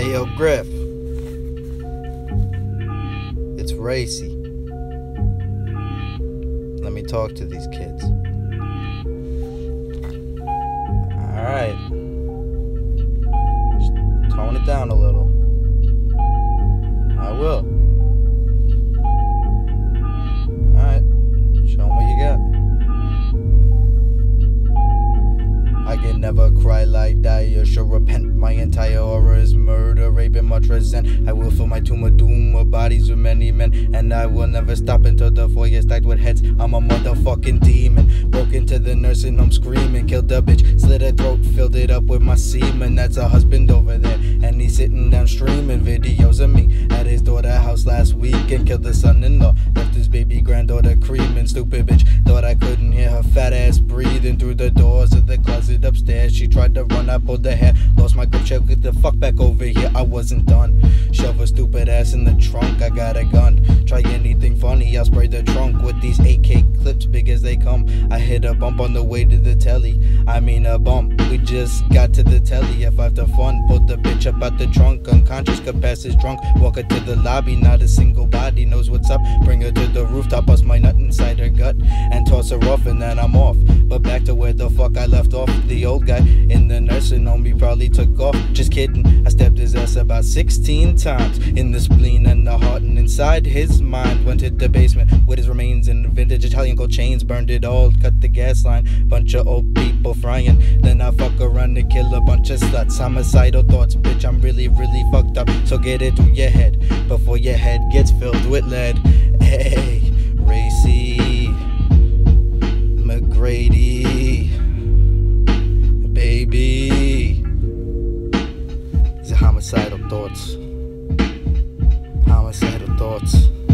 Hey yo, Griff. It's racy. Let me talk to these kids. Alright. Just tone it down a little. I will. Alright. Show 'em what you got. I can never cry like that. You should repent. My entire aura is murder, rape, and much resent. I will fill my tomb of doom with bodies of many men, and I will never stop until the foyer stacked with heads. I'm a motherfucking demon. Broke into the nursing home screaming, killed the bitch, slit her throat, filled it up with my semen. That's a husband over there, and he's sitting down streaming videos of me at his daughter's house last week, and killed the son-in-law, left his baby granddaughter creaming. Stupid bitch thought I couldn't hear her fat ass breathing through the doors of the closet upstairs. She tried to run, I pulled her hair, lost my grip, check, get the fuck back over here. I wasn't done. Shove her stupid ass in the trunk. I got a gun. Try anything funny, I'll spray the trunk with these AK clips big as they come. I hit a bump on the way to the telly. I mean a bump. We just got to the telly. If after fun, pulled the bitch up out the trunk. Unconscious, could pass his drunk. Walk her to the lobby, not a single body knows what's up. Bring her to the rooftop, bust my nut inside her gut, and toss her off, and then I'm off. But back to where the fuck I left off. The old guy in the nursing home, he probably took off. Just kidding, I stabbed his ass about 16 times in the spleen and the heart, and inside his mind went to the basement with his remains and vintage Italian gold chains. Burned it all, cut the gas line, bunch of old people frying. Then I fuck around and kill a bunch of sluts. Homicidal thoughts, bitch, I'm really fucked up. So get it through your head before your head gets filled with lead. Hey, Racy McGrady, baby. These are homicidal thoughts. Homicidal thoughts.